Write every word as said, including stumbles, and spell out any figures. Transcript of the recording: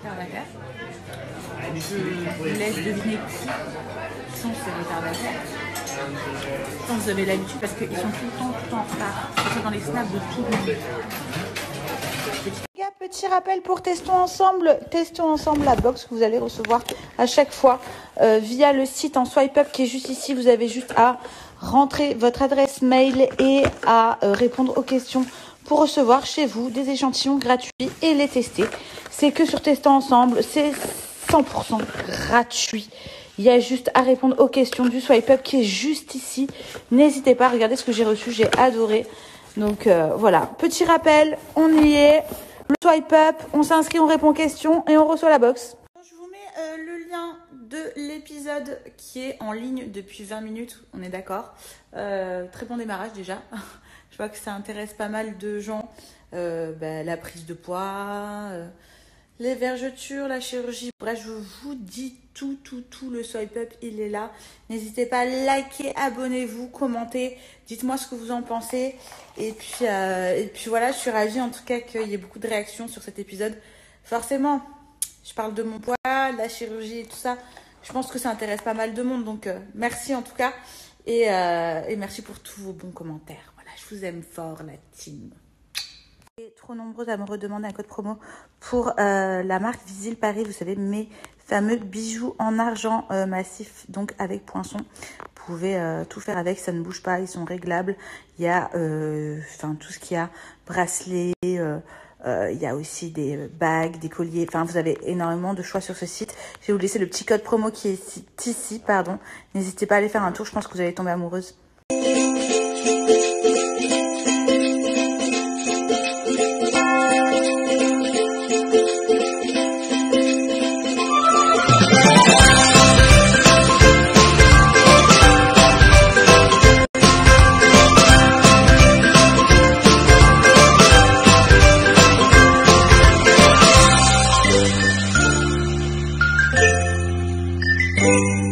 retardataires. Je vous laisse deviner qui sont ces retardataires. Je pense que vous avez l'habitude parce qu'ils sont tout le temps, tout le temps en retard. C'est dans les snaps de tout le monde. Petit rappel pour Testons Ensemble, Testons Ensemble la box que vous allez recevoir à chaque fois euh, via le site en swipe up qui est juste ici. Vous avez juste à rentrer votre adresse mail et à euh, répondre aux questions pour recevoir chez vous des échantillons gratuits et les tester. C'est que sur Testons Ensemble, c'est cent pour cent gratuit. Il y a juste à répondre aux questions du swipe up qui est juste ici. N'hésitez pas à regarder ce que j'ai reçu, j'ai adoré. Donc euh, voilà, petit rappel, on y est. Le swipe up, on s'inscrit, on répond aux questions et on reçoit la box. Je vous mets euh, le lien de l'épisode qui est en ligne depuis vingt minutes, on est d'accord. Euh, très bon démarrage déjà. Je vois que ça intéresse pas mal de gens. Euh, bah, la prise de poids, euh, les vergetures, la chirurgie. Bref, je vous dis tout, tout, tout. Le swipe up, il est là. N'hésitez pas à liker, abonnez-vous, commentez. Dites-moi ce que vous en pensez. Et puis, euh, et puis voilà, je suis ravie en tout cas qu'il y ait beaucoup de réactions sur cet épisode. Forcément, je parle de mon poids, de la chirurgie et tout ça. Je pense que ça intéresse pas mal de monde. Donc, euh, merci en tout cas. Et, euh, et merci pour tous vos bons commentaires. Voilà, je vous aime fort, la team. Et trop nombreuses à me redemander un code promo pour euh, la marque Visil Paris. Vous savez, mes fameux bijoux en argent euh, massif, donc avec poinçon. Vous pouvez euh, tout faire avec, ça ne bouge pas, ils sont réglables. Il y a euh, enfin, tout ce qu'il y a, bracelets, euh, euh, il y a aussi des bagues, des colliers. Enfin, vous avez énormément de choix sur ce site. Je vais vous laisser le petit code promo qui est ici. ici pardon. N'hésitez pas à aller faire un tour, je pense que vous allez tomber amoureuse. Thank you.